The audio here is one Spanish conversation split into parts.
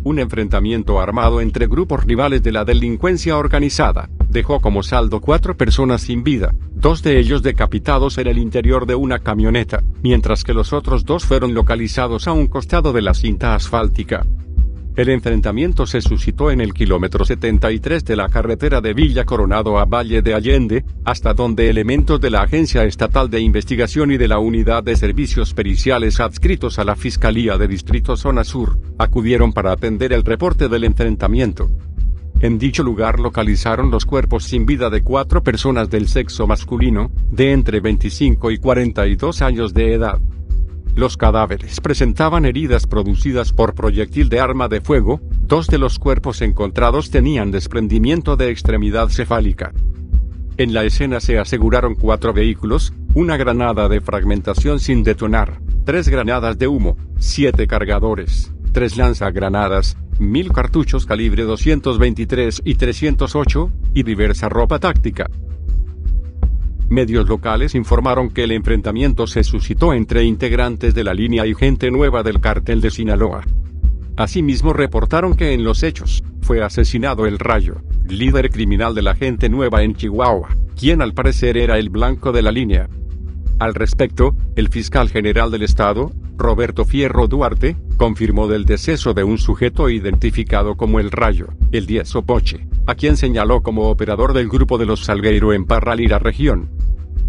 Un enfrentamiento armado entre grupos rivales de la delincuencia organizada dejó como saldo 4 personas sin vida, 2 de ellos decapitados en el interior de una camioneta, mientras que los otros 2 fueron localizados a un costado de la cinta asfáltica. El enfrentamiento se suscitó en el kilómetro 73 de la carretera de Villa Coronado a Valle de Allende, hasta donde elementos de la Agencia Estatal de Investigación y de la Unidad de Servicios Periciales adscritos a la Fiscalía de Distrito Zona Sur, acudieron para atender el reporte del enfrentamiento. En dicho lugar localizaron los cuerpos sin vida de 4 personas del sexo masculino, de entre 25 y 42 años de edad. Los cadáveres presentaban heridas producidas por proyectil de arma de fuego, 2 de los cuerpos encontrados tenían desprendimiento de extremidad cefálica. En la escena se aseguraron 4 vehículos, una granada de fragmentación sin detonar, 3 granadas de humo, 7 cargadores, 3 lanzagranadas, 1000 cartuchos calibre 223 y 308, y diversa ropa táctica. Medios locales informaron que el enfrentamiento se suscitó entre integrantes de la línea y gente nueva del cártel de Sinaloa. Asimismo reportaron que en los hechos, fue asesinado El Rayo, líder criminal de la gente nueva en Chihuahua, quien al parecer era el blanco de la línea. Al respecto, el fiscal general del estado, Roberto Fierro Duarte, confirmó del deceso de un sujeto identificado como El Rayo, el 10 Poche, a quien señaló como operador del grupo de los Salgueiro en Parral y la región.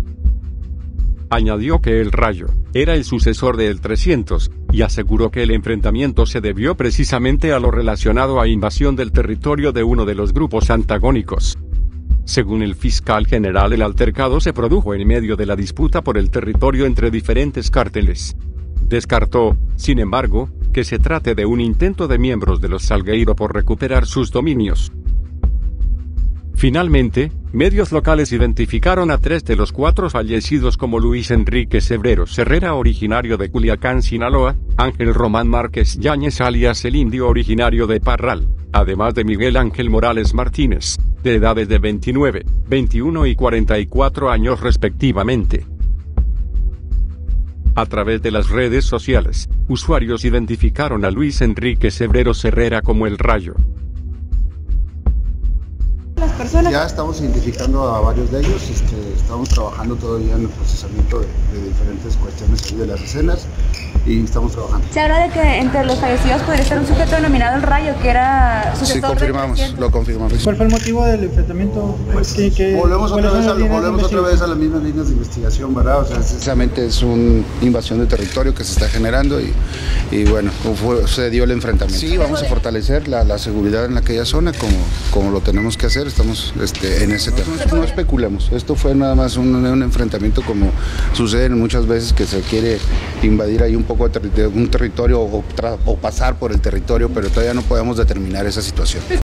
Añadió que El Rayo era el sucesor de El 300, y aseguró que el enfrentamiento se debió precisamente a lo relacionado a invasión del territorio de uno de los grupos antagónicos. Según el fiscal general, el altercado se produjo en medio de la disputa por el territorio entre diferentes cárteles. Descartó, sin embargo, que se trate de un intento de miembros de los Salgueiro por recuperar sus dominios. Finalmente, medios locales identificaron a 3 de los 4 fallecidos como Luis Enrique Cebreros Herrera, originario de Culiacán, Sinaloa, Ángel Román Márquez Yáñez alias El Indio, originario de Parral, además de Miguel Ángel Morales Martínez, de edades de 29, 21 y 44 años respectivamente. A través de las redes sociales, usuarios identificaron a Luis Enrique Cebreros Herrera como El Rayo. Ya estamos identificando a varios de ellos, estamos trabajando todavía en el procesamiento de diferentes cuestiones de las escenas y estamos trabajando. Se habla de que entre los fallecidos podría estar un sujeto denominado El Rayo, que era sucesor. Sí, confirmamos, lo confirmamos. ¿Cuál fue el motivo del enfrentamiento? Volvemos otra vez a las mismas líneas de investigación, ¿verdad? O sea, precisamente es una invasión de territorio que se está generando y bueno, se dio el enfrentamiento. Sí, vamos a fortalecer la seguridad en aquella zona como lo tenemos que hacer. Estamos en ese tema. No especulemos, esto fue nada más un enfrentamiento como sucede muchas veces, que se quiere invadir ahí un poco de un territorio o pasar por el territorio, pero todavía no podemos determinar esa situación.